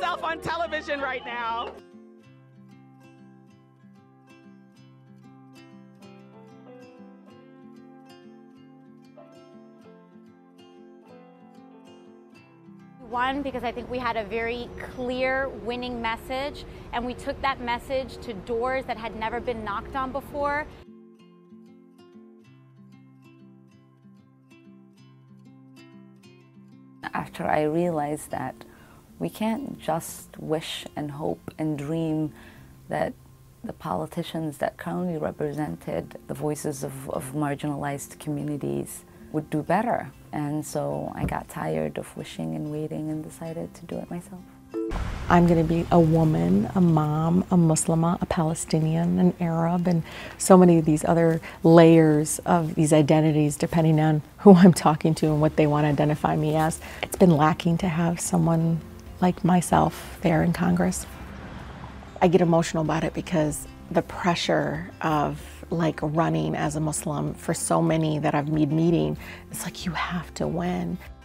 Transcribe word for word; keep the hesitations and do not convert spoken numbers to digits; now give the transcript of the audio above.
myself on television right now. One, because I think we had a very clear winning message, and we took that message to doors that had never been knocked on before. After I realized that we can't just wish and hope and dream that the politicians that currently represented the voices of, of marginalized communities would do better. And so I got tired of wishing and waiting and decided to do it myself. I'm going to be a woman, a mom, a Muslimah, a Palestinian, an Arab, and so many of these other layers of these identities depending on who I'm talking to and what they want to identify me as. It's been lacking to have someone like myself there in Congress. I get emotional about it because the pressure of like running as a Muslim for so many that I've been meeting, it's like you have to win.